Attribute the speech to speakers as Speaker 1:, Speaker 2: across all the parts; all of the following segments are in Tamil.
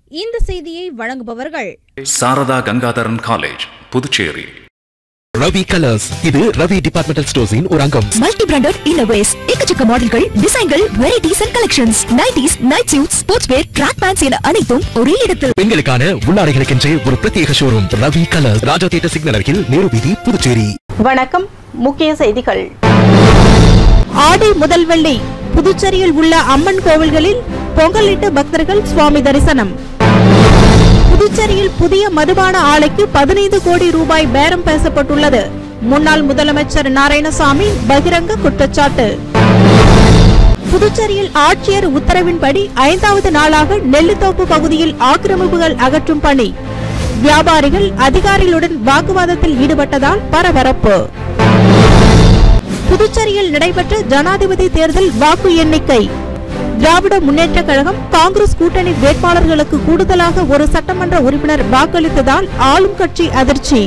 Speaker 1: இந்த செய்தியை வழங்குபவர்கள்
Speaker 2: சாரதா கங்காதரன் காலேஜ், புதுச்சேரி.
Speaker 3: ரவி கலர்ஸ், இது ரவி டிபார்ட்மெண்டல் ஸ்டோர்ஸின் ஒரு அங்கம்.
Speaker 4: மல்டி பிராண்டட் இன்னோவேஸ், எக்கச்சக்க மாடல்கள், டிசைன்கள், varieties and collections, nighties, night suits, sports wear, track pants என அனைத்தும் ஒரே இடத்தில்.
Speaker 3: பெண்களுக்கான உள்ளாடைகளுக்கென்றே ஒரு பிரத்யேக showroom Ravi colours, Raja theatre signal அருகில், நேரு வீதி, புதுச்சேரி.
Speaker 5: வணக்கம். முக்கிய செய்திகள்.
Speaker 6: ஆடி முதல் வெள்ளி புதுச்சேரியில் உள்ள அம்மன் கோவில்களில் பொங்கலிட்டு பக்தர்கள் சுவாமி தரிசனம். புதுச்சேரியில் புதிய மதுபான ஆலைக்கு 15 கோடி ரூபாய் பேரம் பேசப்பட்டுள்ளது. முன்னாள் முதலமைச்சர் நாராயணசாமி பகிரங்க குற்றச்சாட்டு. புதுச்சேரியில் ஆட்சியர் உத்தரவின்படி 5வது நாளாக நெல்லித்தோப்பு பகுதியில் ஆக்கிரமிப்புகள் அகற்றும் பணி. வியாபாரிகள் அதிகாரிகளுடன் வாக்குவாதத்தில் ஈடுபட்டதால் பரபரப்பு. புதுச்சேரியில் நடைபெற்ற ஜனாதிபதி தேர்தல் வாக்கு எண்ணிக்கை. திராவிட முன்னேற்ற கழகம் காங்கிரஸ் கூட்டணி வேட்பாளர்களுக்கு கூடுதலாக ஒரு சட்டமன்ற உறுப்பினர் வாக்களித்ததால் ஆளும் கட்சி அதிர்ச்சி.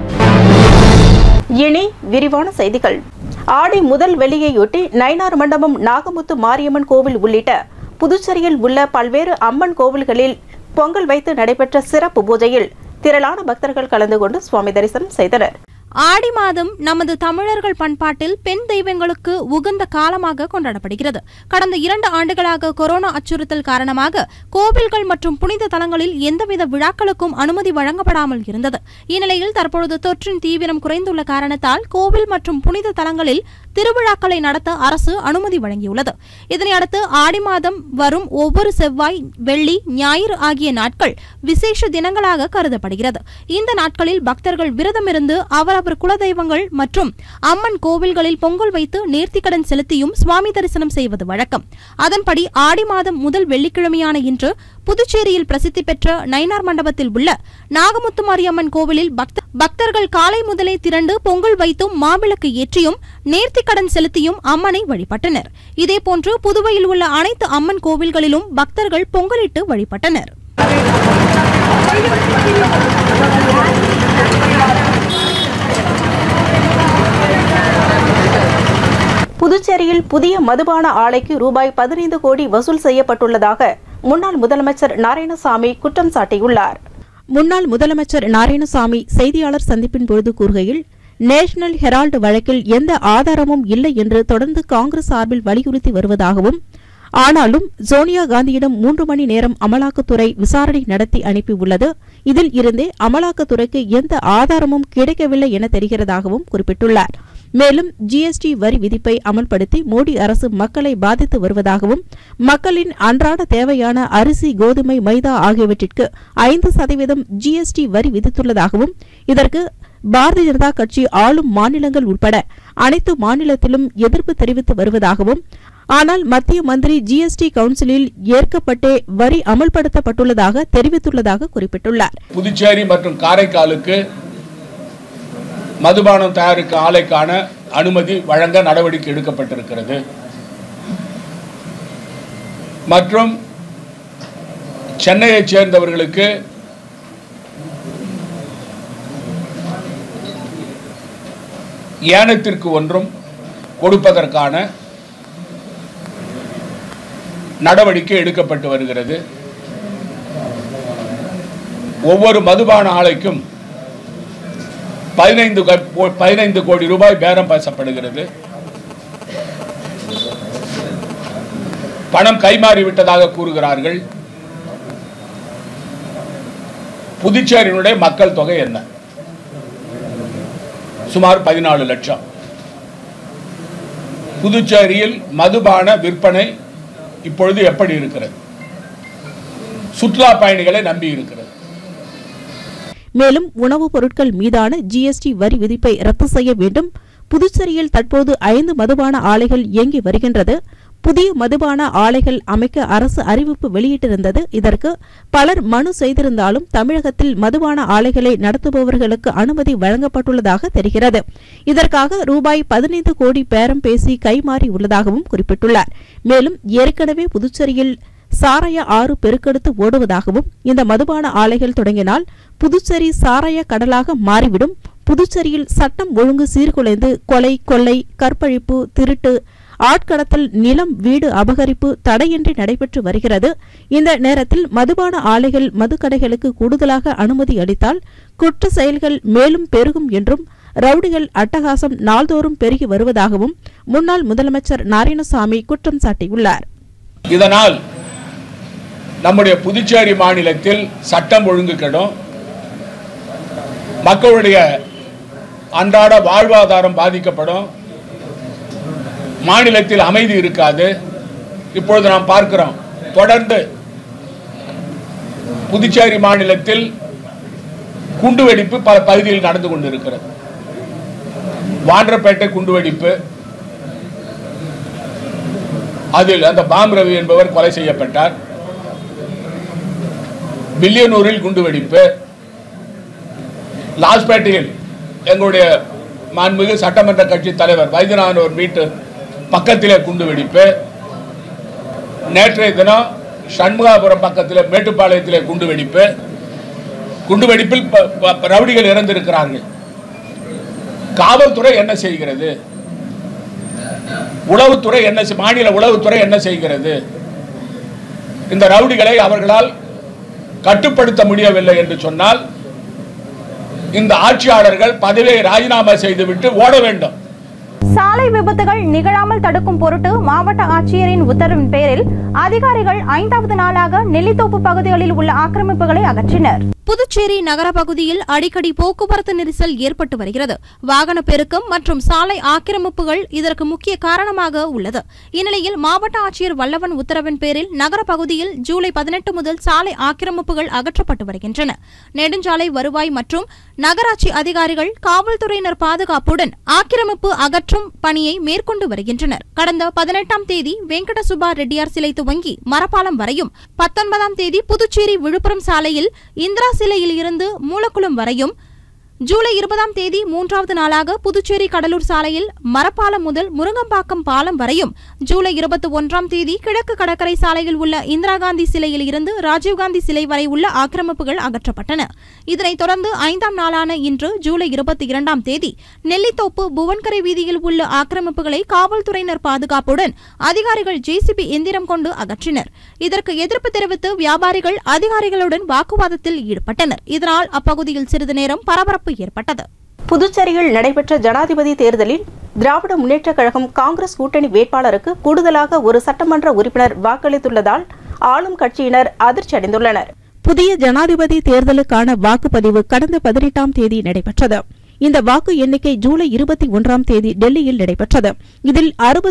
Speaker 5: இனி விரிவான செய்திகள். ஆடி முதல் வெள்ளியையொட்டி நயினார் மண்டபம், நாகமுத்து மாரியம்மன் கோவில் உள்ளிட்ட புதுச்சேரியில் உள்ள பல்வேறு அம்மன் கோவில்களில் பொங்கல் வைத்து நடைபெற்ற சிறப்பு பூஜையில் திரளான பக்தர்கள் கலந்து கொண்டு சுவாமி தரிசனம் செய்தனர்.
Speaker 1: ஆடி மாதம் நமது தமிழர்கள் பண்பாட்டில் பெண் தெய்வங்களுக்கு உகந்த காலமாக கொண்டாடப்படுகிறது. கடந்த 2 ஆண்டுகளாக கொரோனா அச்சுறுத்தல் காரணமாக கோவில்கள் மற்றும் புனித தலங்களில் எந்தவித விழாக்களுக்கும் அனுமதி வழங்கப்படாமல் இருந்தது. இந்நிலையில் தற்பொழுது தொற்றின் தீவிரம் குறைந்துள்ள காரணத்தால் கோவில் மற்றும் புனித தலங்களில் திருவிழாக்களை நடத்த அரசு அனுமதி வழங்கியுள்ளது. இதனையடுத்து ஆடி மாதம் வரும் ஒவ்வொரு செவ்வாய், வெள்ளி, ஞாயிறு ஆகிய நாட்கள் விசேஷ தினங்களாக கருதப்படுகிறது. இந்த நாட்களில் பக்தர்கள் விரதமிருந்து அவரவர் குலதெய்வங்கள் மற்றும் அம்மன் கோவில்களில் பொங்கல் வைத்து நேர்த்திக்கடன் செலுத்தியும் சுவாமி தரிசனம் செய்வது வழக்கம். அதன்படி ஆடி மாதம் முதல் வெள்ளிக்கிழமையான இன்று புதுச்சேரியில் பிரசித்தி பெற்ற நயினார் மண்டபத்தில் உள்ள நாகமுத்து மாரியம்மன் கோவிலில் பக்தர்கள் காலை முதலே திரண்டு பொங்கல் வைத்தும் மாவிளக்கு ஏற்றியும் நேர்த்திக்கடன் செலுத்தியும் அம்மனை வழிபட்டனர். இதேபோன்று புதுவையில் உள்ள அனைத்து அம்மன் கோவில்களிலும் பக்தர்கள் பொங்கலிட்டு வழிபட்டனர்.
Speaker 5: புதுச்சேரியில் புதிய மதுபான ஆலைக்கு ரூபாய் 15 கோடி வசூல் செய்யப்பட்டுள்ளதாக முன்னாள் முதலமைச்சர் நாராயணசாமி குற்றம் சாட்டியுள்ளார்.
Speaker 6: முன்னாள் முதலமைச்சர் நாராயணசாமி செய்தியாளர் சந்திப்பின் பொழுது கூறுகையில், நேஷனல் ஹெரால்டு வழக்கில் எந்த ஆதாரமும் இல்லை என்று தொடர்ந்து காங்கிரஸ் சார்பில் வலியுறுத்தி வருவதாகவும், ஆனாலும் சோனியா காந்தியிடம் 3 மணி நேரம் அமலாக்கத்துறை விசாரணை நடத்தி அனுப்பியுள்ளது. இதில் இருந்தே அமலாக்கத்துறைக்கு எந்த ஆதாரமும் கிடைக்கவில்லை என தெரிகிறதாகவும் குறிப்பிட்டுள்ளார். மேலும் ஜிஎஸ்டி வரி விதிப்பை அமல்படுத்தி மோடி அரசு மக்களை பாதித்து வருவதாகவும், மக்களின் அன்றாட தேவையான அரிசி, கோதுமை, மைதா ஆகியவற்றிற்கு 5% ஜிஎஸ்டி வரி விதித்துள்ளதாகவும், இதற்கு பாரதிய ஜனதா கட்சி ஆளும் மாநிலங்கள் உட்பட அனைத்து மாநிலத்திலும் எதிர்ப்பு தெரிவித்து வருவதாகவும், ஆனால் மத்திய மந்திரி ஜிஎஸ்டி கவுன்சிலில் ஏற்கப்பட்டே வரி அமல்படுத்தப்பட்டுள்ளதாக தெரிவித்துள்ளதாக குறிப்பிட்டுள்ளார்.
Speaker 7: புதுச்சேரி மற்றும் காரைக்காலுக்கு மதுபானம் தயாரிக்க ஆலைக்கான அனுமதி வழங்க நடவடிக்கை எடுக்கப்பட்டிருக்கிறது. மற்றும் சென்னையைச் சேர்ந்தவர்களுக்கு ஏனத்திற்கு ஒன்றும் கொடுப்பதற்கான நடவடிக்கை எடுக்கப்பட்டு வருகிறது. ஒவ்வொரு மதுபான ஆலைக்கும் 15 கோடி ரூபாய் பேரம் பேசப்படுகிறது. பணம் கைமாறிவிட்டதாக கூறுகிறார்கள். புதுச்சேரியினுடைய மக்கள் தொகை என்ன? சுமார் 14 லட்சம். புதுச்சேரியில் மதுபான விற்பனை இப்பொழுது எப்படி இருக்கிறது? சுற்றுலா பயணிகளை நம்பி இருக்கிறது.
Speaker 6: மேலும் உணவுப் பொருட்கள் மீதான ஜிஎஸ்டி வரி விதிப்பை ரத்து செய்ய வேண்டும். புதுச்சேரியில் தற்போது 5 மதுபான ஆலைகள் இயங்கி வருகின்றது. புதிய மதுபான ஆலைகள் அமைக்க அரசு அறிவிப்பு வெளியிட்டிருந்தது. இதற்கு பலர் மனு செய்திருந்தாலும் தமிழகத்தில் மதுபான ஆலைகளை நடத்துபவர்களுக்கு அனுமதி வழங்கப்பட்டுள்ளதாக தெரிகிறது. இதற்காக ரூபாய் 15 கோடி பேரம் பேசி கைமாறி உள்ளதாகவும் குறிப்பிட்டுள்ளார். மேலும் ஏற்கனவே புதுச்சேரியில் சாராய ஆறு பெருக்கெடுத்து ஓடுவதாகவும், இந்த மதுபான ஆலைகள் தொடங்கினால் புதுச்சேரி சாராய கடலாக மாறிவிடும். புதுச்சேரியில் சட்டம் ஒழுங்கு சீர்குலைந்து கொலை, கொள்ளை, கற்பழிப்பு, திருட்டு ஆட்கடத்தல், நிலம், வீடு அபகரிப்பு தடையின்றி நடைபெற்று வருகிறது. இந்த நேரத்தில் மதுபான ஆலைகள், மதுக்கடைகளுக்கு கூடுதலாக அனுமதி அளித்தால் குற்ற செயல்கள் மேலும் பெருகும் என்றும், ரவுடிகள் அட்டகாசம் நாள்தோறும் பெருகி வருவதாகவும் முன்னாள் முதலமைச்சர் நாராயணசாமி குற்றம் சாட்டியுள்ளார்.
Speaker 7: இதனால் நம்முடைய புதுச்சேரி மாநிலத்தில் சட்டம் ஒழுங்கு கெடும், மக்களுடைய அன்றாட வாழ்வாதாரம் பாதிக்கப்படும், மாநிலத்தில் அமைதி இருக்காது. இப்பொழுது நாம் பார்க்கிறோம், தொடர்ந்து புதுச்சேரி மாநிலத்தில் குண்டுவெடிப்பு பல பகுதியில் நடந்து கொண்டிருக்கிறது. வாண்டப்பேட்டை குண்டுவெடிப்பு, அதில் அந்த பாம் ரவி என்பவர் கொலை செய்யப்பட்டார். பில்லியனூரில் குண்டுவெடிப்பு, லாஸ்பேட்டையில் எங்களுடைய மாண்புமிகு சட்டமன்ற கட்சி தலைவர் வைத்தியநாதன் வீட்டு பக்கத்திலே குண்டுவெடிப்பு, நேற்றைய தினம் சண்முகாபுரம் பக்கத்தில் மேட்டுப்பாளையத்திலே குண்டுவெடிப்பு. குண்டுவெடிப்பில் ரவுடிகள் இறந்திருக்கிறார்கள். காவல்துறை என்ன செய்கிறது? உளவுத்துறை என்ன, மாநில உளவுத்துறை என்ன செய்கிறது? இந்த ரவுடிகளை அவர்களால் கட்டுப்படுத்த முடியவில்லை என்று சொன்னால் இந்த ஆட்சியாளர்கள் பதவியை ராஜினாமா செய்துவிட்டு ஓட வேண்டும்.
Speaker 1: சாலை விபத்துகள் நிகழாமல் தடுக்கும் பொருட்டு மாவட்ட ஆட்சியரின் உத்தரவின் பேரில் அதிகாரிகள் 5வது நாளாக நெல்லித்தோப்பு பகுதிகளில் உள்ள ஆக்கிரமிப்புகளை அகற்றினர். புதுச்சேரி நகர பகுதியில் அடிக்கடி போக்குவரத்து நெரிசல் ஏற்பட்டு வருகிறது. வாகன பெருக்கம் மற்றும் சாலை ஆக்கிரமிப்புகள் இதற்கு முக்கிய காரணமாக உள்ளது. இந்நிலையில் மாவட்ட ஆட்சியர் வல்லவன் உத்தரவின் பேரில் நகர பகுதியில் ஜூலை 18 முதல் சாலை ஆக்கிரமிப்புகள் அகற்றப்பட்டு வருகின்றன. நெடுஞ்சாலை, வருவாய் மற்றும் நகராட்சி அதிகாரிகள், காவல்துறையினர் பாதுகாப்புடன் ஆக்கிரமிப்பு அகற்றும் பணியை மேற்கொண்டு வருகின்றனர். கடந்த 18ஆம் தேதி வெங்கட சுப்பா ரெட்டியார் சிலை துவங்கி மரப்பாலம் வரையும், 19ஆம் தேதி புதுச்சேரி விழுப்புரம் சாலையில் இந்திரா சிலையில் இருந்து மூலக்குளம் வரையும், ஜூலை 20ஆம் தேதி 3வது நாளாக புதுச்சேரி கடலூர் சாலையில் மரப்பாலம் முதல் முருங்கம்பாக்கம் பாலம் வரையும், ஜூலை 21ஆம் தேதி கிழக்கு கடற்கரை சாலையில் உள்ள இந்திரா காந்தி சிலையில் இருந்து ராஜீவ்காந்தி சிலை வரை உள்ள ஆக்கிரமிப்புகள் அகற்றப்பட்டன. இதனைத் தொடர்ந்து 5ஆம் நாளான இன்று ஜூலை 22ஆம் தேதி நெல்லித்தோப்பு புவன்கரை வீதியில் உள்ள ஆக்கிரமிப்புகளை காவல்துறையினர் பாதுகாப்புடன் அதிகாரிகள் ஜேசிபி எந்திரம் கொண்டு அகற்றினர். இதற்கு எதிர்ப்பு தெரிவித்து வியாபாரிகள் அதிகாரிகளுடன் வாக்குவாதத்தில் ஈடுபட்டனர். இதனால் அப்பகுதியில் சிறிது நேரம் பரபரப்பு ஏற்பட்டது.
Speaker 5: புதுச்சேரியில் நடைபெற்ற ஜனாதிபதி தேர்தலில் திராவிட முன்னேற்றக் கழகம் காங்கிரஸ் கூட்டணி வேட்பாளருக்கு கூடுதலாக ஒரு சட்டமன்ற உறுப்பினர் வாக்களித்துள்ளதால் ஆளும் கட்சியினர் அதிர்ச்சி அடைந்துள்ளனர்.
Speaker 6: புதிய ஜனாதிபதி தேர்தலுக்கான வாக்குப்பதிவு கடந்த 18ஆம் தேதி நடைபெற்றது. இந்த வாக்கு எண்ணிக்கை ஜூலை 21ஆம் தேதி டெல்லியில் நடைபெற்றது. இதில்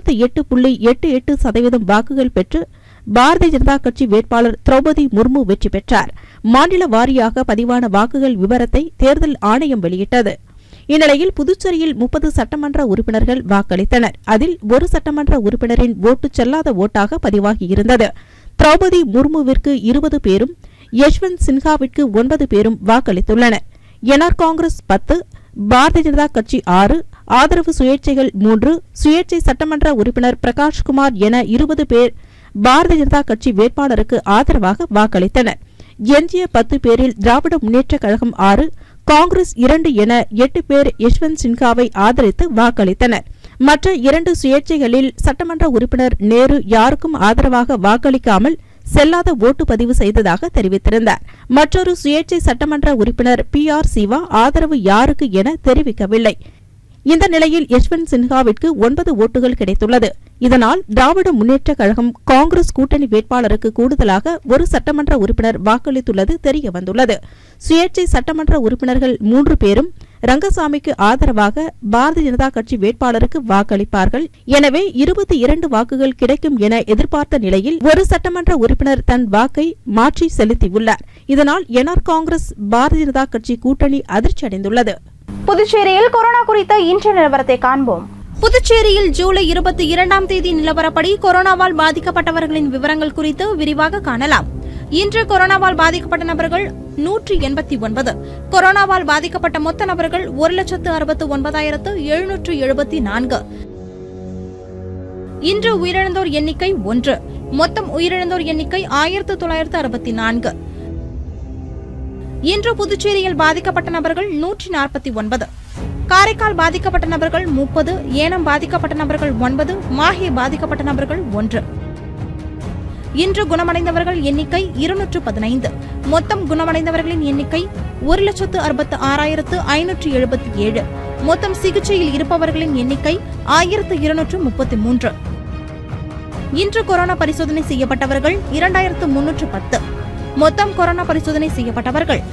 Speaker 6: 68.88% வாக்குகள் பெற்று பாரதிய ஜனதா கட்சி வேட்பாளர் திரௌபதி முர்மு வெற்றி பெற்றார். மாநில வாரியாக பதிவான வாக்குகள் விவரத்தை தேர்தல் ஆணையம் வெளியிட்டது. இந்நிலையில் புதுச்சேரியில் 30 சட்டமன்ற உறுப்பினர்கள் வாக்களித்தனர். அதில் ஒரு சட்டமன்ற உறுப்பினரின் ஓட்டு செல்லாத ஓட்டாக பதிவாகியிருந்தது. திரௌபதி முர்முவிற்கு 20 பேரும், யஷ்வந்த் சின்ஹாவிற்கு 9 பேரும் வாக்களித்துள்ளனர். என்ஆர் காங்கிரஸ் 10, பாரதிய ஜனதா கட்சி 6, ஆதரவு சுயேட்சைகள் 3, சுயேட்சை சட்டமன்ற உறுப்பினர் பிரகாஷ்குமார் என 20 பேர் பாரதிய ஜனதா கட்சி வேட்பாளருக்கு ஆதரவாக வாக்களித்தனர். எஞ்சிய 10 பேரில் திராவிட முன்னேற்றக் கழகம் 6, காங்கிரஸ் 2 என 8 பேர் யஷ்வந்த் சின்ஹாவை ஆதரித்து வாக்களித்தனர். மற்ற 2 சுயேட்சைகளில் சட்டமன்ற உறுப்பினர் நேரு யாருக்கும் ஆதரவாக வாக்களிக்காமல் செல்லாத ஓட்டு பதிவு செய்ததாக தெரிவித்திருந்தார். மற்றொரு சுயேட்சை சட்டமன்ற உறுப்பினர் PR சிவா ஆதரவு யாருக்கு என தெரிவிக்கவில்லை. இந்த நிலையில் யஷ்வந்த் சின்ஹாவிற்கு 9 ஓட்டுகள் கிடைத்துள்ளது. இதனால் திராவிட முன்னேற்றக் கழகம் காங்கிரஸ் கூட்டணி வேட்பாளருக்கு கூடுதலாக ஒரு சட்டமன்ற உறுப்பினர் வாக்களித்துள்ளது தெரியவந்துள்ளது. சுயேட்சை சட்டமன்ற உறுப்பினர்கள் 3 பேரும் ரங்கசாமிக்கு ஆதரவாக பாரதிய ஜனதா கட்சி வேட்பாளருக்கு வாக்களிப்பார்கள். எனவே 22 வாக்குகள் கிடைக்கும் என எதிர்பார்த்த நிலையில் ஒரு சட்டமன்ற உறுப்பினர் தன் வாக்கை மாற்றி செலுத்தியுள்ளார். இதனால் என்ஆர் காங்கிரஸ் பாரதிய ஜனதா கட்சி கூட்டணி அதிர்ச்சி அடைந்துள்ளது.
Speaker 1: புதுச்சேரியில் கொரோனா குறித்த இன்றைய நிலவரத்தை காண்போம். புதுச்சேரியில் ஜூலை 22ஆம் தேதி நிலவரப்படி கொரோனாவால் பாதிக்கப்பட்டவர்களின் விவரங்கள் குறித்து விரிவாக காணலாம். இன்று கொரோனாவால் பாதிக்கப்பட்ட நபர்கள் 189. கொரோனாவால் பாதிக்கப்பட்ட மொத்த நபர்கள் 1,69,774. இன்று உயிரிழந்தோர் எண்ணிக்கை 1. மொத்தம் உயிரிழந்தோர் எண்ணிக்கை 1964. இன்று புதுச்சேரியில் பாதிக்கப்பட்ட நபர்கள் 149. காரைக்கால் பாதிக்கப்பட்ட நபர்கள் 30, ஏனம் பாதிக்கப்பட்ட நபர்கள் 9, மாஹே பாதிக்கப்பட்ட நபர்கள் 1. இன்று குணமடைந்தவர்கள் எண்ணிக்கை 215. மொத்தம் குணமடைந்தவர்களின் எண்ணிக்கை 1,66,577. மொத்தம் சிகிச்சையில் இருப்பவர்களின் எண்ணிக்கை 1233. இன்று கொரோனா பரிசோதனை செய்யப்பட்டவர்கள் 2310. மொத்தம் கொரோனா பரிசோதனை செய்யப்பட்டவர்கள்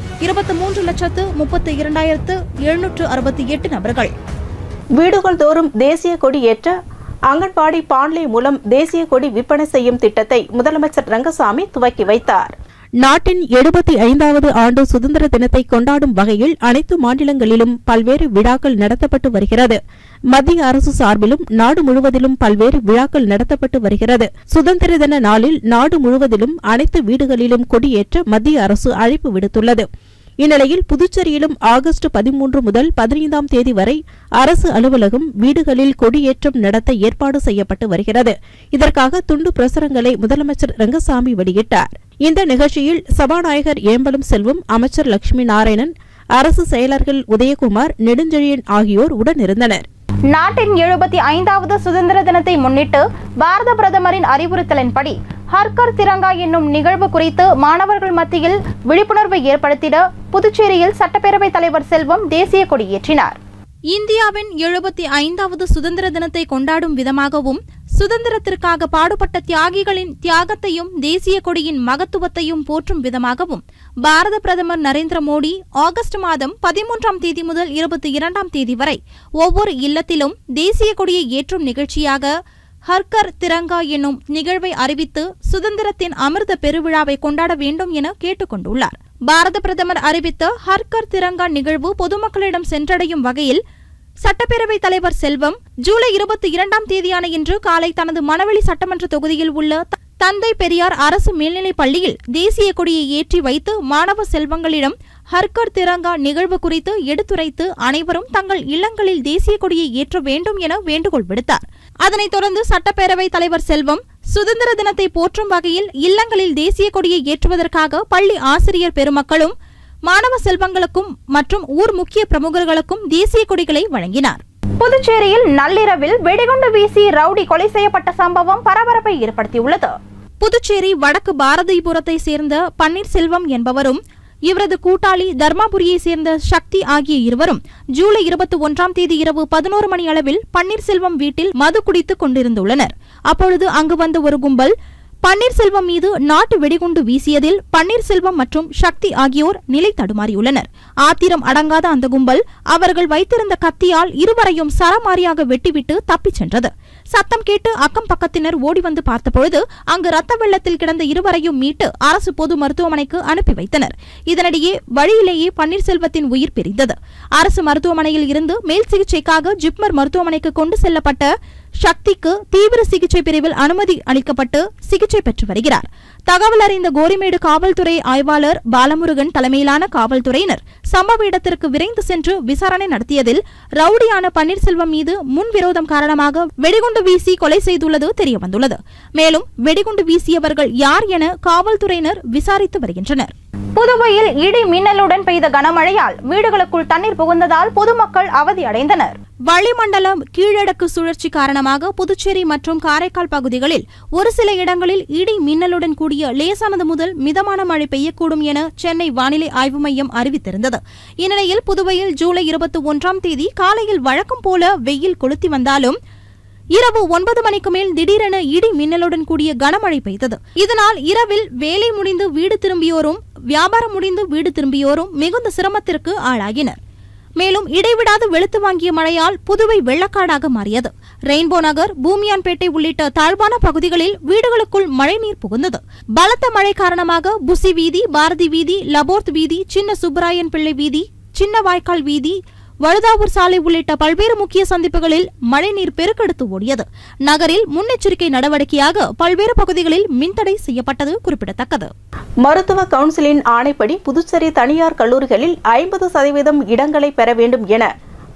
Speaker 1: 23,32,768 நபர்கள்.
Speaker 5: வீடுகள் தோறும் தேசிய கொடி ஏற்ற அங்கன்வாடி பான்லே மூலம் தேசிய கொடி விற்பனை செய்யும் திட்டத்தை முதலமைச்சர் ரங்கசாமி துவக்கி வைத்தார்.
Speaker 6: நாட்டின் 75வது ஆண்டு சுதந்திர தினத்தை கொண்டாடும் வகையில் அனைத்து மாநிலங்களிலும் பல்வேறு விழாக்கள் நடத்தப்பட்டு வருகிறது. மத்திய அரசு சார்பிலும் நாடு முழுவதிலும் பல்வேறு விழாக்கள் நடத்தப்பட்டு வருகிறது. சுதந்திர தின நாளில் நாடு முழுவதிலும் அனைத்து வீடுகளிலும் கொடியேற்ற மத்திய அரசு அழைப்பு விடுத்துள்ளது. இந்நிலையில் புதுச்சேரியிலும் ஆகஸ்ட் 13 முதல் 15ஆம் தேதி வரை அரசு அலுவலகம், வீடுகளில் கொடியேற்றம் நடத்த ஏற்பாடு செய்யப்பட்டு வருகிறது. இதற்காக துண்டு பிரசுரங்களை முதலமைச்சர் ரங்கசாமி வெளியிட்டார். இந்த நிகழ்ச்சியில் சபாநாயகர் ஏம்பலம் செல்வம், அமைச்சர் லட்சுமி நாராயணன், அரசு செயலர்கள் உதயகுமார், நெடுஞ்செழியன் ஆகியோர் உடனிருந்தனர்.
Speaker 1: நாட்டின் 75வது சுதந்திர தினத்தை முன்னிட்டு பாரத பிரதமரின் அறிவுறுத்தலின்படி ஹர்கர் திரங்கா என்னும் நிகழ்வு குறித்து மாணவர்கள் மத்தியில் விழிப்புணர்வை ஏற்படுத்திட புதுச்சேரியில் சட்டப்பேரவைத் தலைவர் செல்வம் தேசிய கொடியேற்றினார். இந்தியாவின் 75வது சுதந்திர தினத்தை கொண்டாடும் விதமாகவும் சுதந்திரத்திற்காக பாடுபட்ட தியாகிகளின் தியாகத்தையும் தேசிய கொடியின் மகத்துவத்தையும் போற்றும் விதமாகவும் பாரத பிரதமர் நரேந்திர மோடி ஆகஸ்ட் மாதம் 13ஆம் தேதி முதல் 22ஆம் தேதி வரை ஒவ்வொரு இல்லத்திலும் தேசிய கொடியை ஏற்றும் நிகழ்ச்சியாக ஹர்கர் திரங்கா என்னும் நிகழ்வை அறிவித்து சுதந்திரத்தின் அமிர்த பெருவிழாவை கொண்டாட வேண்டும் என கேட்டுக் கொண்டுள்ளார். பாரத பிரதமர் அறிவித்த ஹர்கர் திரங்கா நிகழ்வு பொதுமக்களிடம் சென்றடையும் வகையில் சட்டப்பேரவைத் தலைவர் செல்வம் ஜூலை 22ஆம் தேதியான இன்று காலை தனது மணவெளி சட்டமன்ற தொகுதியில் உள்ள தந்தை பெரியார் அரசு மேல்நிலைப் பள்ளியில் தேசிய கொடியை ஏற்றி வைத்து மாணவ செல்வங்களிடம் ஹர்கர் திரங்கா நிகழ்வு குறித்து எடுத்துரைத்து அனைவரும் தங்கள் இல்லங்களில் தேசிய கொடியை ஏற்ற வேண்டும் என வேண்டுகோள் விடுத்தார். அதனைத் தொடர்ந்து சட்டப்பேரவைத் தலைவர் செல்வம் சுதந்திர தினத்தை போற்றும் வகையில் இல்லங்களில் தேசிய கொடியை ஏற்றுவதற்காக பள்ளி ஆசிரியர் பெருமக்களும் மாணவ செல்வங்களுக்கும் மற்றும் ஊர் முக்கிய பிரமுகர்களுக்கும் தேசிய கொடிகளை வழங்கினார். புதுச்சேரியில் நள்ளிரவில் வெடிகுண்டு வீசி ரவுடி கொலை செய்யப்பட்ட சம்பவம் பரபரப்பை ஏற்படுத்தியுள்ளது. புதுச்சேரி வடக்கு பாரதிபுரத்தை சேர்ந்த பன்னீர்செல்வம் என்பவரும் இவரது கூட்டாளி தர்மாபுரியைச் சேர்ந்த சக்தி ஆகிய இருவரும் ஜூலை 21ஆம் தேதி இரவு 11 மணி அளவில் பன்னீர்செல்வம் வீட்டில் மது குடித்துக் கொண்டிருந்துள்ளனர். அப்பொழுது அங்கு வந்த ஒரு கும்பல் பன்னீர்செல்வம் மீது நாட்டு வெடிகுண்டு வீசியதில் பன்னீர்செல்வம் மற்றும் சக்தி ஆகியோர் நிலை தடுமாறியுள்ளனர். ஆத்திரம் அடங்காத அந்த கும்பல் அவர்கள் வைத்திருந்த கத்தியால் இருவரையும் சரமாரியாக வெட்டிவிட்டு தப்பிச் சென்றது. சத்தம் கேட்டு அக்கம் பக்கத்தினர் ஓடி வந்து பார்த்தபொழுது அங்கு ரத்த வெள்ளத்தில் கிடந்த இருவரையும் மீட்டு அரசு பொது மருத்துவமனைக்கு அனுப்பி வைத்தனர். இதனிடையே வழியிலேயே பன்னீர்செல்வத்தின் உயிர் பிரிந்தது. அரசு மருத்துவமனையில் இருந்து மேல் சிகிச்சைக்காக ஜிப்மர் மருத்துவமனைக்கு கொண்டு செல்லப்பட்ட சக்திக்கு தீவிர சிகிச்சை பிரிவில் அனுமதி அளிக்கப்பட்டு சிகிச்சை பெற்று வருகிறார். தகவல் அறிந்த கோரிமேடு காவல்துறை ஆய்வாளர் பாலமுருகன் தலைமையிலான காவல்துறையினர் சம்பவ இடத்திற்கு விரைந்து சென்று விசாரணை நடத்தியதில் ரவுடியான பன்னீர்செல்வம் மீது முன்விரோதம் காரணமாக வெடிகுண்டு வீசி கொலை செய்துள்ளது தெரியவந்துள்ளது. மேலும் வெடிகுண்டு வீசியவர்கள் யார் என காவல்துறையினர் விசாரித்து வருகின்றனர். புதுவையில் இடி மின்னலுடன் பெய்த கனமழையால் வீடுகளுக்குள் தண்ணீர் புகுந்ததால் பொதுமக்கள் அவதி அடைந்தனர். வளிமண்டல கீழடுக்கு சுழற்சி காரணமாக புதுச்சேரி மற்றும் காரைக்கால் பகுதிகளில் ஒரு சில இடங்களில் இடி மின்னலுடன் கூடிய லேசானது முதல் மிதமான மழை பெய்யக்கூடும் என சென்னை வானிலை ஆய்வு மையம் அறிவித்திருந்தது. இந்நிலையில் புதுவையில் ஜூலை 21ஆம் தேதி காலையில் வழக்கம் போல வெயில் கொளுத்தி வந்தாலும் இரவு 9 மணிக்கு மேல் திடீரென இடி மின்னலுடன் கூடிய கனமழை பெய்தது. இதனால் இரவில் வேலை முடிந்து வீடு திரும்பியோரும் வியாபாரம் முடிந்து வீடு திரும்பியோரும் மிகுந்த சிரமத்திற்கு ஆளாகினர். மேலும் இடைவிடாது வெளுத்து வாங்கிய மழையால் புதுவை வெள்ளக்காடாக மாறியது. ரெயின்போ நகர், பூமியான்பேட்டை உள்ளிட்ட தாழ்வான பகுதிகளில் வீடுகளுக்குள் மழைநீர் புகுந்தது. பலத்த மழை காரணமாக புசி வீதி, பாரதி வீதி, லபோர்த் வீதி, சின்ன சுப்பராயன் பிள்ளை வீதி, சின்ன வாய்க்கால் வீதி, வழுதாவூர் சாலை உள்ளிட்ட பல்வேறு முக்கிய சந்திப்புகளில் மழைநீர் பெருக்கெடுத்து ஓடியது. நகரில் முன்னெச்சரிக்கை நடவடிக்கையாக பல்வேறு பகுதிகளில் மின்தடை செய்யப்பட்டது குறிப்பிடத்தக்கது.
Speaker 5: மருத்துவ கவுன்சிலின் ஆணைப்படி புதுச்சேரி தனியார் கல்லூரிகளில் 50% இடங்களை பெற வேண்டும் என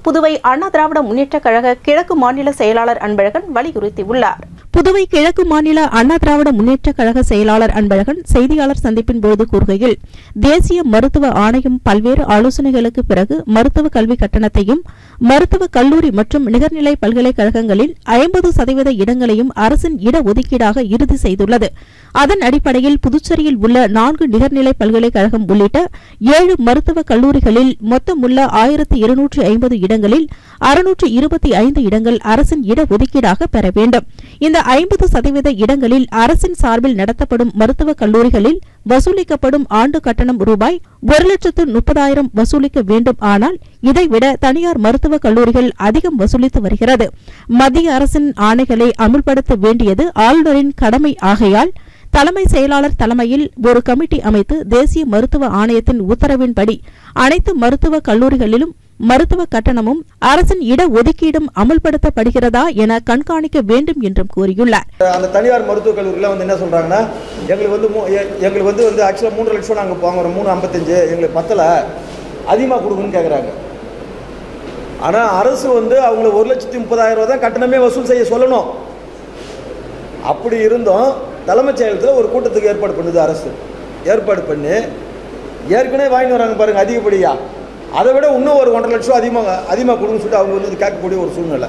Speaker 5: புதுவை அண்ணா திராவிட முன்னேற்றக் கழக கிழக்கு மாநில செயலாளர் அன்பழகன் வலியுறுத்தியுள்ளார்.
Speaker 6: புதுவை கிழக்கு மாநில அண்ணா திராவிட முன்னேற்றக் கழக செயலாளர் அன்பழகன் செய்தியாளர் சந்திப்பின் போது கூறுகையில், தேசிய மருத்துவ ஆணையம் பல்வேறு ஆலோசனைகளுக்கு பிறகு மருத்துவ கல்வி கட்டணத்தையும் மருத்துவக் கல்லூரி மற்றும் நிகர்நிலை பல்கலைக்கழகங்களில் 50% இடங்களையும் அரசின் இடஒதுக்கீடாக இறுதி செய்துள்ளது. அதன் அடிப்படையில் புதுச்சேரியில் உள்ள 4 நிகர்நிலை பல்கலைக்கழகம் உள்ளிட்ட 7 மருத்துவக் கல்லூரிகளில் மொத்தமுள்ள 1250 இடங்களில் 625 இடங்கள் அரசின் இடஒதுக்கீடாக பெற வேண்டும். இந்த 50% இடங்களில் அரசின் சார்பில் நடத்தப்படும் மருத்துவக் கல்லூரிகளில் வசூலிக்கப்படும் ஆண்டு கட்டணம் ரூபாய் 1,30,000 வசூலிக்க வேண்டும். ஆனால் இதைவிட தனியார் மருத்துவக் கல்லூரிகள் அதிகம் வசூலித்து வருகிறது. மத்திய அரசின் ஆணைகளை அமுல்படுத்த வேண்டியது ஆளுநரின் கடமை ஆகையால் தலைமை செயலாளர் தலைமையில் ஒரு கமிட்டி அமைத்து தேசிய மருத்துவ ஆணையத்தின் உத்தரவின்படி அனைத்து மருத்துவக் கல்லூரிகளிலும் மருத்துவ கட்டணமும் அரசின் இடஒதுக்கீடும் அமல்படுத்தப்படுகிறதா என கண்காணிக்க வேண்டும் என்றும் கூறியுள்ளார்.
Speaker 8: அந்த தனியார் மருத்துவக் கல்லூரியில் என்ன சொல்றாங்கன்னா, எங்களுக்கு வந்து ஆக்சுவலாக 3 லட்சம் நாங்கள் வாங்குறோம், 3,55 எங்களுக்கு பத்தல, அதிகமாக கொடுக்குன்னு கேட்குறாங்க. ஆனால் அரசு அவங்கள 1,30,000 தான் கட்டணமே வசூல் செய்ய சொல்லணும். அப்படி இருந்தும் தலைமைச் செயலகத்தில் ஒரு கூட்டத்துக்கு ஏற்பாடு பண்ணுது அரசு. ஏற்பாடு பண்ணி ஏற்கனவே வாங்கி வராங்க பாருங்க அதிகப்படியா, அதை விட இன்னும் ஒரு 1,50,000 லட்சம் அதிகமாக கொடுன்னு சொல்லிட்டு அவங்க கேட்கக்கூடிய ஒரு சூழ்நிலை.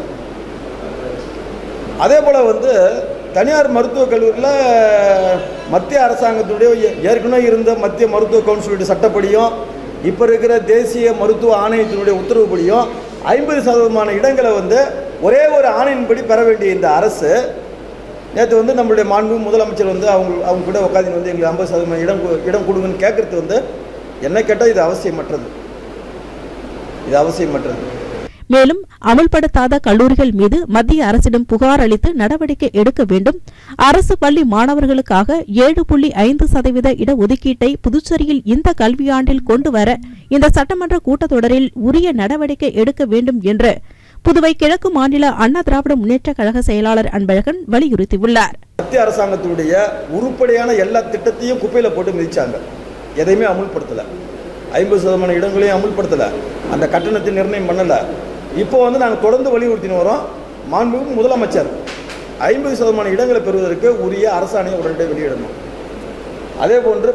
Speaker 8: அதே போல் தனியார் மருத்துவக் கல்லூரியில் மத்திய அரசாங்கத்துடைய ஏற்கனவே இருந்த மத்திய மருத்துவ கவுன்சிலுடைய சட்டப்படியும் இப்போ இருக்கிற தேசிய மருத்துவ ஆணையத்தினுடைய உத்தரவுப்படியும் 50% இடங்களை ஒரே ஒரு ஆணையின்படி பெற வேண்டிய இந்த அரசு நேற்று நம்மளுடைய மாண்பு முதலமைச்சர் அவங்க கூட உட்காந்து எங்களுக்கு 50% இடம் கொடுங்கன்னு கேட்கறது என்ன கேட்டால் இது அவசியமற்றது.
Speaker 6: மேலும் அமல்படுத்தாத கல்லூரிகள் மீது மத்திய அரசிடம் புகார் அளித்து நடவடிக்கை எடுக்க வேண்டும். அரசு பள்ளி மாணவர்களுக்காக 7.5% இடஒதுக்கீட்டை புதுச்சேரியில் இந்த கல்வியாண்டில் கொண்டுவர இந்த சட்டமன்ற கூட்டத்தொடரில் உரிய நடவடிக்கை எடுக்க வேண்டும் என்று புதுவை கிழக்கு மாநில அண்ணா திராவிட முன்னேற்றக் கழக செயலாளர் அன்பழகன் வலியுறுத்தியுள்ளார்.
Speaker 8: மத்திய அரசாங்கத்தினுடைய உருப்படியான எல்லா திட்டத்தையும் குப்பையில போட்டு மிதிச்சாங்க, எதையுமே அமுல்படுத்தல. 50% இடங்களையும் அமுல்படுத்தல, அந்த கட்டணத்தை நிர்ணயம் பண்ணல. இப்போ நாங்கள் தொடர்ந்து வலியுறுத்தின்னு வரோம். மாண்புமிகு முதலமைச்சர் 50% இடங்களை பெறுவதற்கு உரிய அரசாணையை உடனடியாக வெளியிடணும். அதே போன்று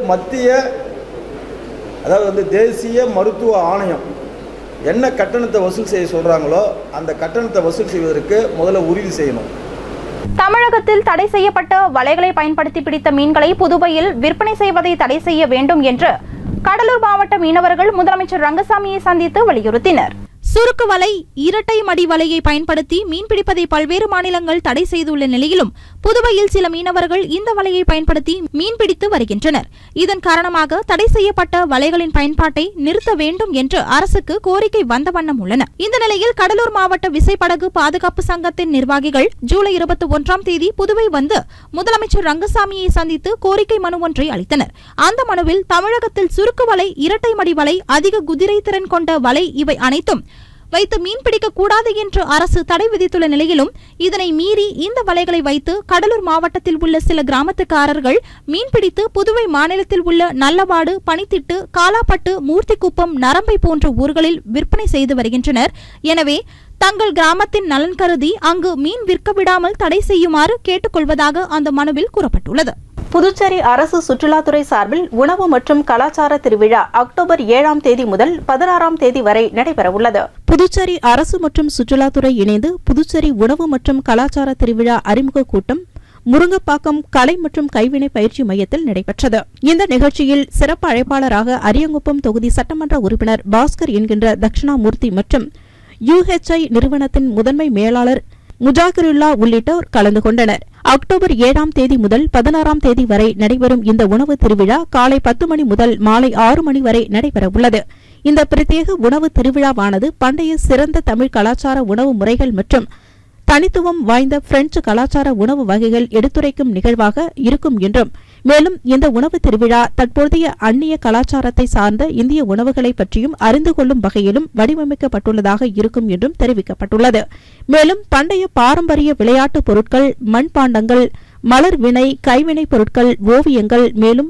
Speaker 8: அதாவது தேசிய மருத்துவ ஆணையம் என்ன கட்டணத்தை வசூல் செய்ய சொல்றாங்களோ அந்த கட்டணத்தை வசூல் செய்வதற்கு முதல்ல உறுதி செய்யணும்.
Speaker 1: தமிழகத்தில் தடை செய்யப்பட்ட வலைகளை பயன்படுத்தி பிடித்த மீன்களை புதுவையில் விற்பனை செய்வதை தடை செய்ய வேண்டும் என்று கடலூர் மாவட்ட மீனவர்கள் முதலமைச்சர் ரங்கசாமியை சந்தித்து வலியுறுத்தினர். சுருக்கு வலை, இரட்டை மடி வலையை பயன்படுத்தி மீன்பிடிப்பதை பல்வேறு மாநிலங்கள் தடை செய்துள்ள நிலையிலும் புதுவையில் சில மீனவர்கள் இந்த வலையை பயன்படுத்தி மீன்பிடித்து வருகின்றனர். இதன் காரணமாக தடை செய்யப்பட்ட வலைகளின் பயன்பாட்டை நிறுத்த வேண்டும் என்று அரசுக்கு கோரிக்கை வந்த வண்ணம் உள்ளன. இந்த நிலையில் கடலூர் மாவட்ட விசைப்படகு பாதுகாப்பு சங்கத்தின் நிர்வாகிகள் ஜூலை 21ஆம் தேதி புதுவை வந்து முதலமைச்சர் ரங்கசாமியை சந்தித்து கோரிக்கை மனு ஒன்றை அளித்தனர். அந்த மனுவில் தமிழகத்தில் சுருக்கு வலை, இரட்டை மடி வலை, அதிக குதிரை திறன் கொண்ட வலை இவை அனைத்தும் வைத்து மீன்பிடிக்க கூடாது என்று அரசு தடை விதித்துள்ள நிலையிலும் இதனை மீறி இந்த வலைகளை வைத்து கடலூர் மாவட்டத்தில் உள்ள சில கிராமத்துக்காரர்கள் மீன்பிடித்து புதுவை மாநிலத்தில் உள்ள நல்லவாடு, பனித்திட்டு, காலாப்பட்டு, மூர்த்திக்குப்பம், நரம்பை போன்ற ஊர்களில் விற்பனை செய்து வருகின்றனர். எனவே தங்கள் கிராமத்தின் நலன் கருதி அங்கு மீன் விற்க விடாமல் தடை செய்யுமாறு கேட்டுக்கொள்வதாக அந்த மனுவில் கூறப்பட்டுள்ளது.
Speaker 5: புதுச்சேரி அரசு சுற்றுலாத்துறை சார்பில் உணவு மற்றும் கலாச்சார திருவிழா அக்டோபர் 7ஆம் தேதி முதல் 16ஆம் தேதி வரை நடைபெறவுள்ளது.
Speaker 6: புதுச்சேரி அரசு மற்றும் சுற்றுலாத்துறை இணைந்து புதுச்சேரி உணவு மற்றும் கலாச்சார திருவிழா அறிமுக கூட்டம் முருங்கப்பாக்கம் கலை மற்றும் கைவினை பயிற்சி மையத்தில் நடைபெற்றது. இந்த நிகழ்ச்சியில் சிறப்பு அழைப்பாளராக அரியங்குப்பம் தொகுதி சட்டமன்ற உறுப்பினர் பாஸ்கர் என்கின்ற தட்சிணாமூர்த்தி மற்றும் UHI நிறுவனத்தின் முதன்மை மேலாளர் முஜாகிருல்லா உள்ளிட்டோர் கலந்து கொண்டனர். அக்டோபர் 7ஆம் தேதி முதல் 16ஆம் தேதி வரை நடைபெறும் இந்த உணவு திருவிழா காலை 10 மணி முதல் மாலை 6 மணி வரை நடைபெறவுள்ளது. இந்த பிரத்யேக உணவு திருவிழாவானது பண்டைய சிறந்த தமிழ் கலாச்சார உணவு முறைகள் மற்றும் தனித்துவம் வாய்ந்த பிரெஞ்சு கலாச்சார உணவு வகைகள் எடுத்துரைக்கும் நிகழ்வாக இருக்கும் என்றும், மேலும் இந்த உணவு திருவிழா தற்போதைய அந்நிய கலாச்சாரத்தை சார்ந்த இந்திய உணவுகளை பற்றியும் அறிந்து கொள்ளும் வகையிலும் வடிவமைக்கப்பட்டுள்ளதாக இருக்கும் என்றும் தெரிவிக்கப்பட்டுள்ளது. மேலும் பண்டைய பாரம்பரிய விளையாட்டுப் பொருட்கள், மண்பாண்டங்கள், மலர் வினை, கைவினை பொருட்கள், ஓவியங்கள்,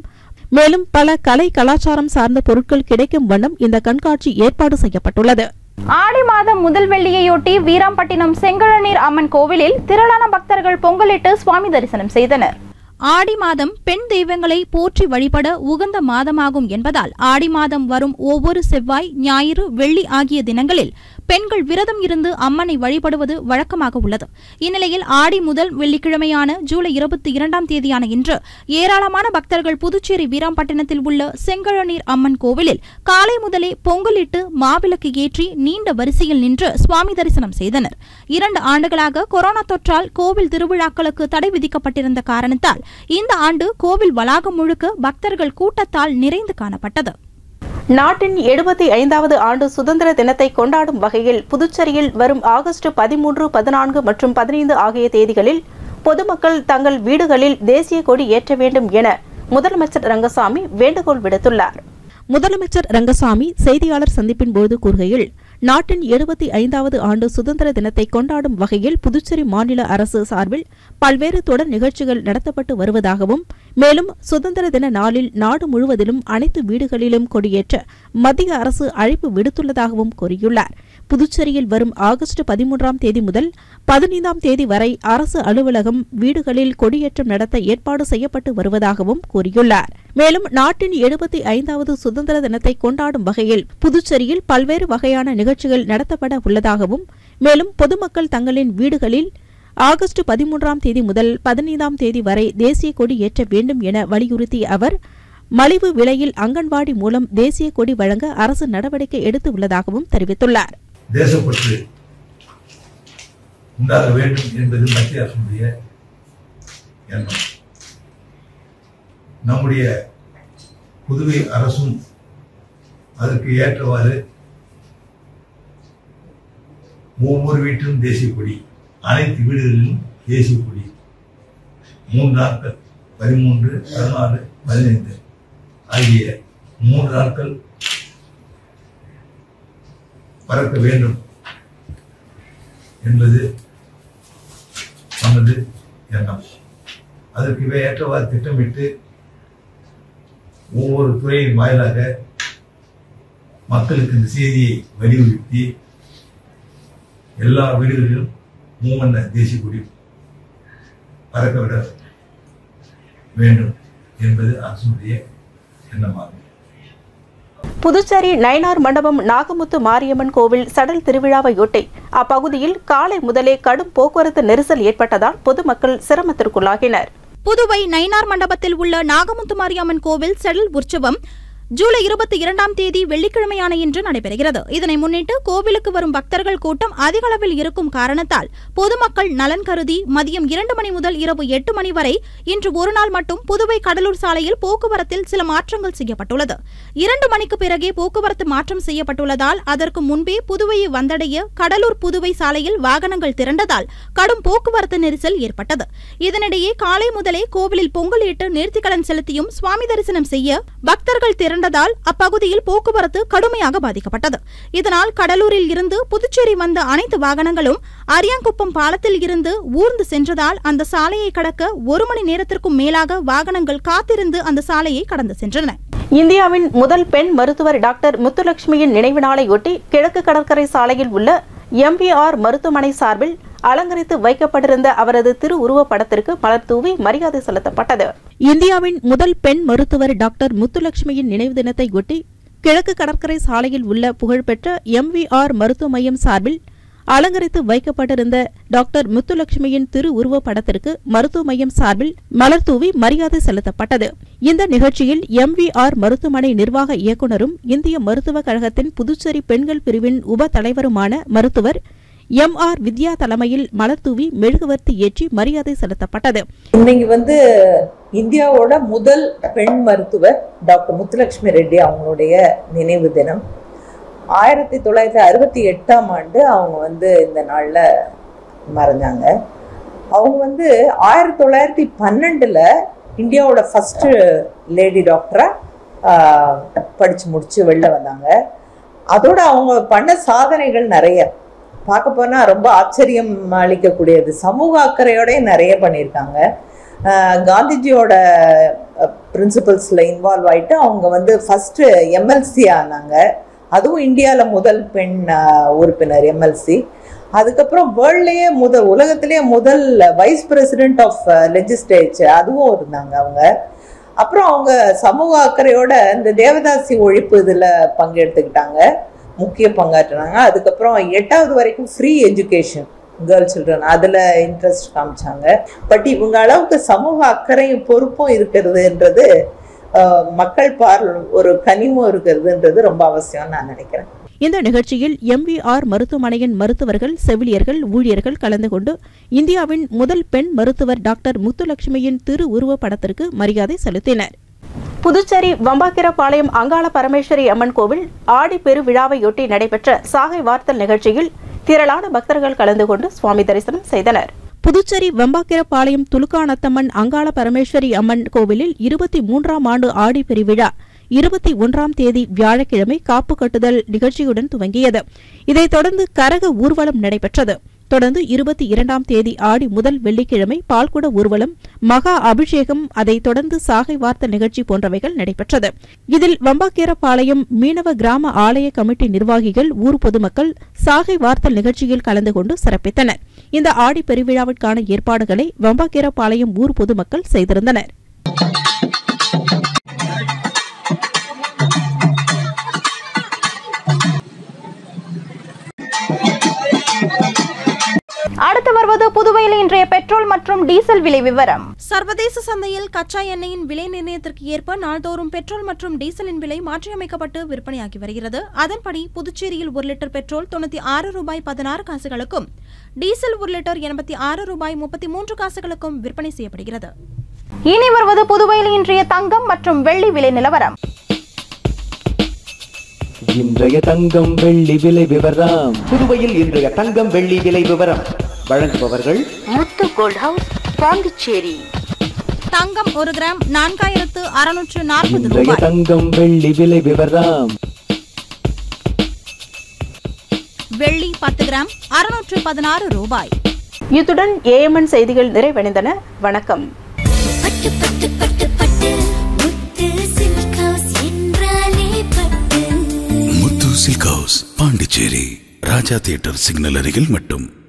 Speaker 6: மேலும் பல கலை கலாச்சாரம் சார்ந்த பொருட்கள் கிடைக்கும் வண்ணம் இந்த கண்காட்சி ஏற்பாடு செய்யப்பட்டுள்ளது.
Speaker 1: ஆடி மாதம் முதல் வெள்ளியையொட்டி வீராம்பட்டினம் செங்கழநீர் அம்மன் கோவிலில் திரளான பக்தர்கள் பொங்கலிட்டு சுவாமி தரிசனம் செய்தனர். ஆடி மாதம் பெண் தெய்வங்களை போற்றி வழிபட உகந்த மாதமாகும் என்பதால் ஆடி மாதம் வரும் ஒவ்வொரு செவ்வாய், ஞாயிறு, வெள்ளி ஆகிய தினங்களில் பெண்கள் விரதம் இருந்து அம்மனை வழிபடுவது வழக்கமாக உள்ளது. இந்நிலையில் ஆடி முதல் வெள்ளிக்கிழமையான ஜூலை 22ஆம் தேதியான இன்று ஏராளமான பக்தர்கள் புதுச்சேரி வீராம்பட்டினத்தில் உள்ள செங்கழநீர் அம்மன் கோவிலில் காலை முதலே பொங்கலிட்டு மாவிளக்கு ஏற்றி நீண்ட வரிசையில் நின்று சுவாமி தரிசனம் செய்தனர். 2 ஆண்டுகளாக கொரோனா தொற்றால் கோவில் திருவிழாக்களுக்கு தடை விதிக்கப்பட்டிருந்த காரணத்தால் இந்த ஆண்டு கோவில் வளாகம் முழுக்க பக்தர்கள் கூட்டத்தால் நிறைந்து காணப்பட்டது.
Speaker 5: நாட்டின் 75வது ஆண்டு சுதந்திர தினத்தை கொண்டாடும் வகையில் புதுச்சேரியில் வரும் ஆகஸ்ட் 13, 14 மற்றும் 15 ஆகிய தேதிகளில் பொதுமக்கள் தங்கள் வீடுகளில் தேசிய கொடி ஏற்ற வேண்டும் என முதலமைச்சர் ரங்கசாமி வேண்டுகோள் விடுத்துள்ளார்.
Speaker 6: முதலமைச்சர் ரங்கசாமி செய்தியாளர் சந்திப்பின் போது கூறுகையில், நாட்டின் 75வது ஆண்டு சுதந்திர தினத்தை கொண்டாடும் வகையில் புதுச்சேரி மாநில அரசு சார்பில் பல்வேறு தொடர் நிகழ்ச்சிகள் நடத்தப்பட்டு வருவதாகவும், மேலும் சுதந்திர தின நாளில் நாடு முழுவதிலும் அனைத்து வீடுகளிலும் கொடியேற்ற மத்திய அரசு அழைப்பு விடுத்துள்ளதாகவும் கூறியுள்ளார். புதுச்சேரியில் வரும் ஆகஸ்ட் 13ஆம் தேதி முதல் 15ஆம் தேதி வரை அரசு அலுவலகம், வீடுகளில் கொடியேற்றம் நடத்த ஏற்பாடு செய்யப்பட்டு வருவதாகவும் கூறியுள்ளார். மேலும் நாட்டின் 75வது சுதந்திர தினத்தை கொண்டாடும் வகையில் புதுச்சேரியில் பல்வேறு வகையான நிகழ்ச்சிகள் நடத்தப்பட உள்ளதாகவும், மேலும் பொதுமக்கள் தங்களின் வீடுகளில் ஆகஸ்ட் 13ஆம் தேதி முதல் 15ஆம் தேதி வரை தேசிய கொடி ஏற்ற வேண்டும் என வலியுறுத்திய அவர், மலிவு விலையில் அங்கன்வாடி மூலம் தேசிய கொடி வழங்க அரசு நடவடிக்கை எடுத்து உள்ளதாகவும் தெரிவித்துள்ளார்.
Speaker 9: தேசப்பற்று உண்டாக வேண்டும் என்பது மத்திய அரசுடைய எண்ணம். நம்முடைய புதுவை அரசும் அதற்கு ஏற்றவாறு ஒவ்வொரு வீட்டிலும் தேசிய கொடி, அனைத்து வீடுகளிலும் தேசிய கொடி 3 நாட்கள் 13, 14, 15 ஆகிய 3 நாட்கள் பறக்க வேண்டும் என்பது நமது எண்ணம். அதற்கு ஏற்றவாறு திட்டமிட்டு ஒவ்வொரு துறையின் வாயிலாக மக்களுக்கு இந்த செய்தியை வலியுறுத்தி எல்லா வீடுகளிலும் மூவண்ண தேசிய கொடி பறக்கவிட வேண்டும் என்பது அரசுடைய எண்ணமாகும்.
Speaker 5: புதுச்சேரி நயினார் மண்டபம் நாகமுத்து மாரியம்மன் கோவில் சடல் திருவிழாவையொட்டி அப்பகுதியில் காலை முதலே கடும் போக்குவரத்து நெரிசல் ஏற்பட்டதால் பொதுமக்கள் சிரமத்திற்குள்ளாகினர்.
Speaker 1: புதுவை நயினார் மண்டபத்தில் உள்ள நாகமுத்து மாரியம்மன் கோவில் சடல் உற்சவம் ஜூலை 22ஆம் தேதி வெள்ளிக்கிழமையான இன்று நடைபெறுகிறது. இதனை முன்னிட்டு கோவிலுக்கு வரும் பக்தர்கள் கூட்டம் அதிக அளவில் இருக்கும் காரணத்தால் பொதுமக்கள் நலன் கருதி மதியம் 2 மணி முதல் இரவு 8 மணி வரை இன்று ஒரு நாள் மட்டும் புதுவை கடலூர் சாலையில் போக்குவரத்தில் சில மாற்றங்கள் செய்யப்பட்டுள்ளது. 2 மணிக்கு பிறகே போக்குவரத்து மாற்றம் செய்யப்பட்டுள்ளதால் அதற்கு முன்பே புதுவையை வந்தடைய கடலூர் புதுவை சாலையில் வாகனங்கள் திரண்டதால் கடும் போக்குவரத்து நெரிசல் ஏற்பட்டது. இதனிடையே காலை முதலே கோவிலில் பொங்கலிட்டு நேர்த்திக்கடன் செலுத்தியும் சுவாமி தரிசனம் செய்ய பக்தர்கள் திரண்டதால் அப்பகுதியில் போக்குவரத்து கடுமையாக பாதிக்கப்பட்டது. இதனால் கடலூரில் இருந்து புதுச்சேரி வந்த அனைத்து வாகனங்களும் அரியாங்குப்பம் பாலத்தில் இருந்து ஊர்ந்து சென்றதால் அந்த சாலையை கடக்க 1 மணி நேரத்திற்கும் மேலாக வாகனங்கள் காத்திருந்து அந்த சாலையை கடந்து சென்றன.
Speaker 5: இந்தியாவின் முதல் பெண் மருத்துவர் டாக்டர் முத்துலட்சுமியின் நினைவு நாளையொட்டி கிழக்கு கடற்கரை சாலையில் உள்ள MVR மருத்துவமனை சார்பில் அலங்கரித்து வைக்கப்பட்டிருந்த அவரது திருவுருவப் படத்திற்கு மலர் தூவி மரியாதை செலுத்தப்பட்டது.
Speaker 6: இந்தியாவின் முதல் பெண் மருத்துவர் டாக்டர் முத்துலட்சுமியின் நினைவு தினத்தை ஒட்டி கிழக்கு கடற்கரை சாலையில் உள்ள புகழ்பெற்ற MVR மருத்துவ மையம் சார்பில் அலங்கரித்து வைக்கப்பட்டிருந்த டாக்டர் முத்துலட்சுமியின் திருவுருவப் படத்திற்கு மருத்துவ மையம் சார்பில் மலர் தூவி மரியாதை செலுத்தப்பட்டது. இந்த நிகழ்ச்சியில் MVR மருத்துவமனை நிர்வாக இயக்குநரும் இந்திய மருத்துவக் கழகத்தின் புதுச்சேரி பெண்கள் பிரிவின் உப தலைவருமான மருத்துவர் MR வித்யா தலைமையில் மலர் தூவி மெழுகுவர்த்தி ஏற்றி மரியாதை செலுத்தப்பட்டது.
Speaker 10: இன்னைக்கு இந்தியாவோட முதல் பெண் மருத்துவர் டாக்டர் முத்துலட்சுமி ரெட்டி அவங்களுடைய நினைவு தினம். 1968ஆம் ஆண்டு அவங்க இந்த நாளில் மறைஞ்சாங்க. அவங்க 1912ல் இந்தியாவோட ஃபஸ்ட்டு லேடி டாக்டராக படித்து முடித்து வெளில வந்தாங்க. அதோட அவங்க பண்ண சாதனைகள் நிறைய பார்க்க போனால் ரொம்ப ஆச்சரியம் அளிக்கக்கூடியது. சமூக அக்கறையோடய நிறைய பண்ணியிருக்காங்க. காந்திஜியோட பிரின்சிபல்ஸில் இன்வால்வ் ஆகிட்டு அவங்க ஃபஸ்ட்டு MLC ஆனாங்க. அதுவும் இந்தியாவில் முதல் பெண் உறுப்பினர் எம்எல்சி. அதுக்கப்புறம் வேர்ல்ட்லேயே உலகத்திலேயே முதல் வைஸ் பிரசிடென்ட் ஆஃப் லெஜிஸ்லேச்சர் அதுவும் இருந்தாங்க அவங்க. அப்புறம் அவங்க சமூக அக்கறையோட இந்த தேவதாசி ஒழிப்பு இதில் பங்கெடுத்துக்கிட்டாங்க, முக்கிய பங்காற்றினாங்க. அதுக்கப்புறம் 8வது வரைக்கும் ஃப்ரீ எஜுகேஷன் கேர்ள் சில்ட்ரன் அதில் இன்ட்ரெஸ்ட் காமிச்சாங்க. பட் இவங்க அளவுக்கு சமூக அக்கறையும் பொறுப்பும் இருக்கிறதுன்றது, மக்கள் ஒரு கனிமும் இருக்கிறதுன்றது ரொம்ப அவசியம்னு நான் நினைக்கிறேன்.
Speaker 6: இந்த நிகழ்ச்சியில் MVR மருத்துவமனையின் மருத்துவர்கள், செவிலியர்கள், ஊழியர்கள் கலந்து கொண்டு இந்தியாவின் முதல் பெண் மருத்துவர் டாக்டர் முத்துலட்சுமியின் திருவுருவப் படத்திற்கு மரியாதை செலுத்தினர்.
Speaker 5: புதுச்சேரி வம்பாக்கிரபாளையம் அங்காள பரமேஸ்வரி அம்மன் கோவில் ஆடி பெருவிழாவையொட்டி நடைபெற்ற சாகை வார்த்தல் நிகழ்ச்சியில் திரளான பக்தர்கள் கலந்து கொண்டு சுவாமி தரிசனம் செய்தனர்.
Speaker 6: புதுச்சேரி வம்பாக்கிரபாளையம் துலுக்கானத்தம்மன் அங்காள பரமேஸ்வரி அம்மன் கோவிலில் 23ஆம் ஆண்டு ஆடி பெருவிழா 21ஆம் தேதி வியாழக்கிழமை காப்பு கட்டுதல் நிகழ்ச்சியுடன் துவங்கியது. இதைத் தொடர்ந்து கரக ஊர்வலம் நடைபெற்றது. தொடர்ந்து 22ஆம் தேதி ஆடி முதல் வெள்ளிக்கிழமை பால்குட ஊர்வலம், மகா அபிஷேகம், அதைத் தொடர்ந்து சாகை வார்த்த நிகழ்ச்சி போன்றவைகள் நடைபெற்றது. இதில் வம்பாக்கீரபாளையம் மீனவ கிராம ஆலய கமிட்டி நிர்வாகிகள், ஊர் பொதுமக்கள் சாகை வார்த்தல் நிகழ்ச்சியில் கலந்து கொண்டு சிறப்பித்தனர். இந்த ஆடி பெருவிழாவிற்கான ஏற்பாடுகளை வம்பாக்கீரபாளையம் ஊர் பொதுமக்கள் செய்திருந்தனர்.
Speaker 1: அடுத்து வருவது புதுவையில் இன்றைய பெட்ரோல் மற்றும் டீசல் விலை விவரம். சர்வதேச சந்தையில் கச்சா எண்ணெயின் விலை நிர்ணயத்திற்கு ஏற்ப நாள்தோறும் பெட்ரோல் மற்றும் டீசலின் விலை மாற்றியமைக்கப்பட்டு விற்பனையாகி வருகிறது. அதன்படி புதுச்சேரியில் 1 லிட்டர் பெட்ரோல் 96 ரூபாய் 16 காசுகளுக்கும், டீசல் 1 லிட்டர் 86 ரூபாய் 33 காசுகளுக்கும் விற்பனை செய்யப்படுகிறது. இனி வருவது புதுவையில் இன்றைய தங்கம் மற்றும் வெள்ளி விலை நிலவரம்.
Speaker 11: இன்றைய தங்கம் வெள்ளி விலை விவரம். புதுவையில் இன்றைய தங்கம் வெள்ளி விலை விவரம் வழங்குபவர்கள்
Speaker 5: முத்து கோல்ட் ஹவுஸ், பாண்டிச்சேரி.
Speaker 1: தங்கம் 1 கிராம் 4640
Speaker 11: இன்றைய
Speaker 1: ரூபாய்.
Speaker 11: தங்கம் வெள்ளி விலை விவரம்.
Speaker 1: வெள்ளி 10 கிராம் 616 ரூபாய்.
Speaker 5: இத்துடன் AMN செய்திகள் நிறைவடைந்தன. வணக்கம்.
Speaker 2: Silk house, Pondicherry, Raja theatre signal அருகில் மட்டும்.